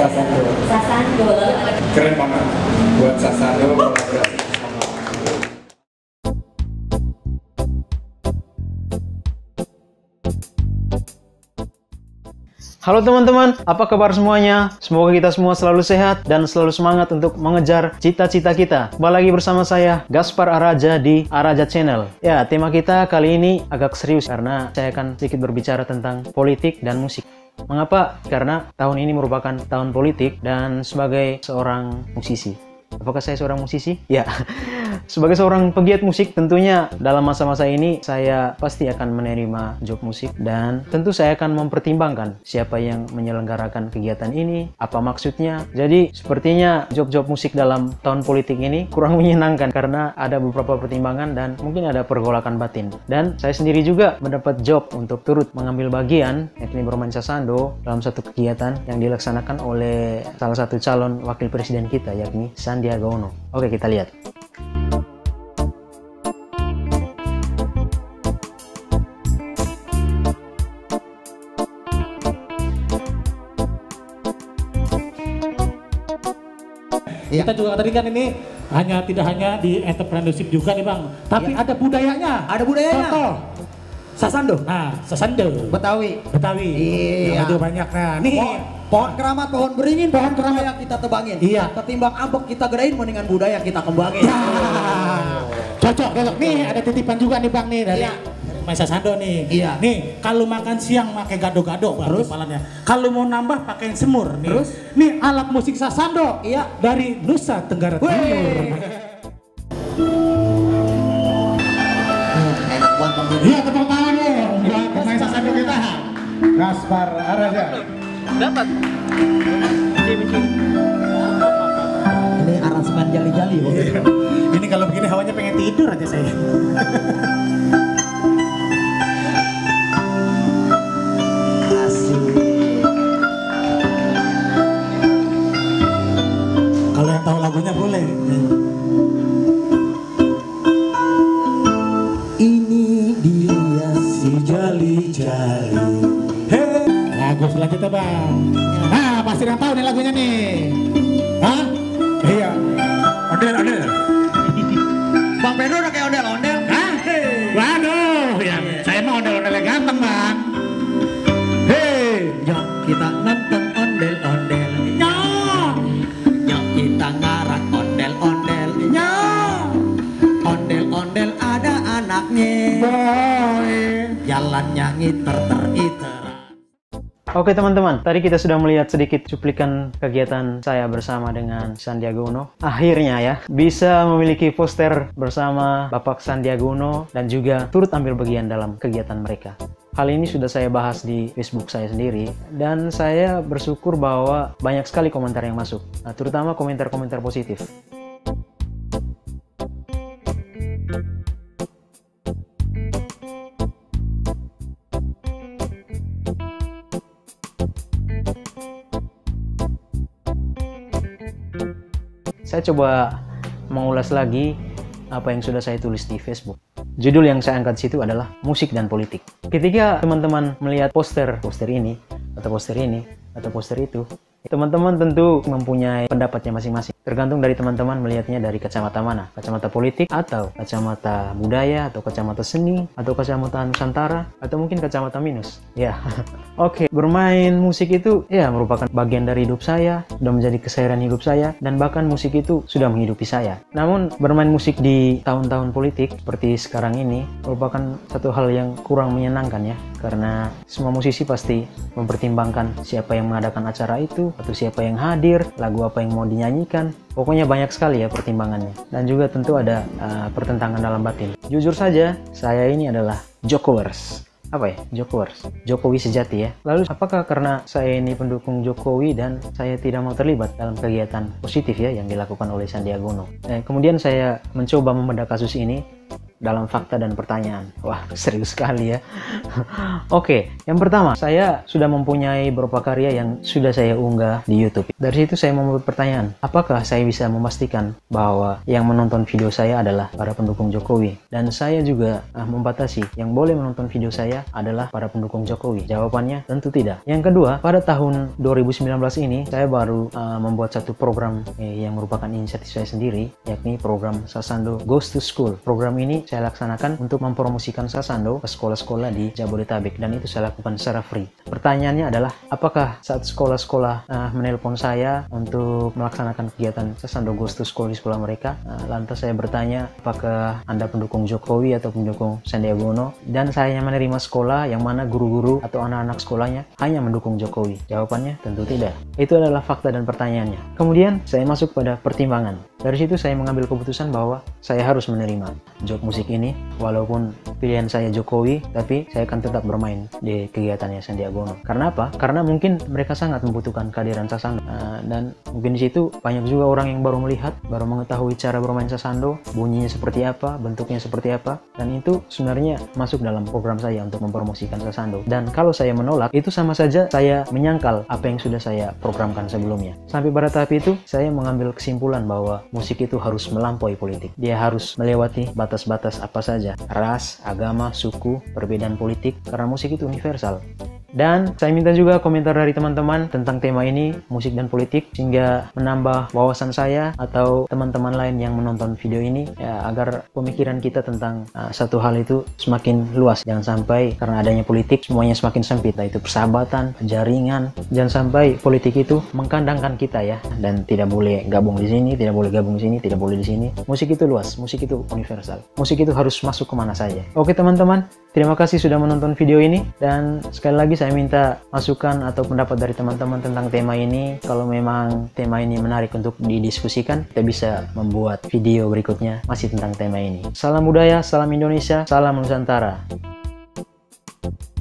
Sasando. Sasando. Keren banget buat Sasando kolaborasi. Halo teman-teman, apa kabar semuanya? Semoga kita semua selalu sehat dan selalu semangat untuk mengejar cita-cita kita. Kembali lagi bersama saya, Gaspar Araja di Araja Channel. Ya, tema kita kali ini agak serius karena saya akan sedikit berbicara tentang politik dan musik. Mengapa? Karena tahun ini merupakan tahun politik dan sebagai seorang musisi. Apakah saya seorang musisi? Ya, sebagai seorang pegiat musik tentunya dalam masa-masa ini saya pasti akan menerima job musik dan tentu saya akan mempertimbangkan siapa yang menyelenggarakan kegiatan ini, apa maksudnya. Jadi sepertinya job-job musik dalam tahun politik ini kurang menyenangkan karena ada beberapa pertimbangan dan mungkin ada pergolakan batin. Dan saya sendiri juga mendapat job untuk turut mengambil bagian, yakni bermain sasando dalam satu kegiatan yang dilaksanakan oleh salah satu calon wakil presiden kita, yakni Sandiaga Uno. Oke, kita lihat. Kita juga tadi kan ini tidak hanya di entrepreneurship juga nih Bang, tapi ada budayanya. Ada budayanya. Contoh, Sasando. nah sasando. Betawi. Yang Iya. itu banyak. Nah, nih. Pohon keramat, pohon beringin, Pohon keramat. yang kita tebangin. Iya. Ketimbang ambek kita gedein, mendingan budaya kita kembangin. Cocok. Nih ada titipan juga nih Bang nih dari Iya. Mas Sasando nih. Iya. Nih, kalau makan siang pakai gado-gado Bang timpalannya. Kalau mau nambah pakai semur nih. Terus? Nih alat musik Sasando. Iya. Dari Nusa Tenggara Timur. Enak banget. Iya, tepuk tangan dong buat pemain Sasando kita. Gaspar Araja. Dapat. Ini aransemen jali-jali. Ini kalau begini hawanya pengen tidur aja saya. Kalau yang tahu lagunya boleh. Ini dia si jali-jali. Hei, lagu selanjutnya Bang. Nah, pasti yang tahu nih lagunya nih. Hah? Iya. Ondel. Bang Pedro udah kayak ondel-ondel. Hah? Waduh, ya saya mah ondel-ondelnya ganteng Bang. Hei, Yuk kita nonton ondel-ondel. Yuk kita ngarak ondel-ondel. Ondel-ondel ada anaknya. boy. Jalannya ngiter-iter. Oke teman-teman, tadi kita sudah melihat sedikit cuplikan kegiatan saya bersama dengan Sandiaga Uno. Akhirnya ya, bisa memiliki poster bersama Bapak Sandiaga Uno dan juga turut ambil bagian dalam kegiatan mereka. Hal ini sudah saya bahas di Facebook saya sendiri dan saya bersyukur bahwa banyak sekali komentar yang masuk, terutama komentar-komentar positif. Saya coba mengulas lagi apa yang sudah saya tulis di Facebook. Judul yang saya angkat di situ adalah musik dan politik. Ketika teman-teman melihat poster ini, atau poster itu, teman-teman tentu mempunyai pendapatnya masing-masing. Tergantung dari teman-teman melihatnya dari kacamata mana. Kacamata politik, atau kacamata budaya, atau kacamata seni, atau kacamata Nusantara, atau mungkin kacamata minus. Ya, oke. Bermain musik itu ya merupakan bagian dari hidup saya, sudah menjadi keseharian hidup saya, dan bahkan musik itu sudah menghidupi saya. Namun bermain musik di tahun-tahun politik seperti sekarang ini merupakan satu hal yang kurang menyenangkan ya, karena semua musisi pasti mempertimbangkan siapa yang mengadakan acara itu, atau siapa yang hadir, lagu apa yang mau dinyanyikan. Pokoknya banyak sekali ya pertimbangannya. Dan juga tentu ada pertentangan dalam batin. Jujur saja, saya ini adalah Jokowers. Apa ya? Jokowers. Jokowi sejati ya. Lalu apakah karena saya ini pendukung Jokowi dan saya tidak mau terlibat dalam kegiatan positif ya yang dilakukan oleh Sandiaga Uno? Kemudian saya mencoba membedah kasus ini dalam fakta dan pertanyaan. Wah, serius sekali ya. Oke, yang pertama, saya sudah mempunyai beberapa karya yang sudah saya unggah di YouTube. Dari situ saya membuat pertanyaan, apakah saya bisa memastikan bahwa yang menonton video saya adalah para pendukung Jokowi? Dan saya juga membatasi yang boleh menonton video saya adalah para pendukung Jokowi. Jawabannya tentu tidak. Yang kedua, pada tahun 2019 ini saya baru membuat satu program yang merupakan inisiatif saya sendiri, yakni program Sasando Goes to School. Program ini saya laksanakan untuk mempromosikan Sasando ke sekolah-sekolah di Jabodetabek, dan itu saya lakukan secara free. Pertanyaannya adalah, apakah saat sekolah-sekolah menelpon saya untuk melaksanakan kegiatan Sasando Goes to School di sekolah mereka, lantas saya bertanya, apakah Anda pendukung Jokowi atau pendukung Sandiaga Uno? Dan saya hanya menerima sekolah yang mana guru-guru atau anak-anak sekolahnya hanya mendukung Jokowi. Jawabannya tentu tidak. Itu adalah fakta dan pertanyaannya. Kemudian saya masuk pada pertimbangan. Dari situ saya mengambil keputusan bahwa saya harus menerima job musik ini, walaupun pilihan saya Jokowi, tapi saya akan tetap bermain di kegiatannya Sandiaga Uno. Karena apa? Karena mungkin mereka sangat membutuhkan kehadiran Sasando, dan mungkin di situ banyak juga orang yang baru melihat, baru mengetahui cara bermain Sasando, bunyinya seperti apa, bentuknya seperti apa, dan itu sebenarnya masuk dalam program saya untuk mempromosikan Sasando. Dan kalau saya menolak, itu sama saja saya menyangkal apa yang sudah saya programkan sebelumnya. Sampai pada tahap itu, saya mengambil kesimpulan bahwa musik itu harus melampaui politik. Dia harus melewati batas-batas apa saja, ras, agama, suku, perbedaan politik, karena musik itu universal. Dan saya minta juga komentar dari teman-teman tentang tema ini, musik dan politik, sehingga menambah wawasan saya atau teman-teman lain yang menonton video ini, ya, agar pemikiran kita tentang satu hal itu semakin luas. Jangan sampai karena adanya politik semuanya semakin sempit, yaitu persahabatan, jaringan. Jangan sampai politik itu mengkandangkan kita ya, dan tidak boleh gabung di sini, tidak boleh gabung di sini, tidak boleh di sini. Musik itu luas, musik itu universal. Musik itu harus masuk kemana saja. Oke teman-teman, terima kasih sudah menonton video ini, dan sekali lagi saya minta masukan atau pendapat dari teman-teman tentang tema ini. Kalau memang tema ini menarik untuk didiskusikan, kita bisa membuat video berikutnya masih tentang tema ini. Salam budaya, salam Indonesia, salam Nusantara.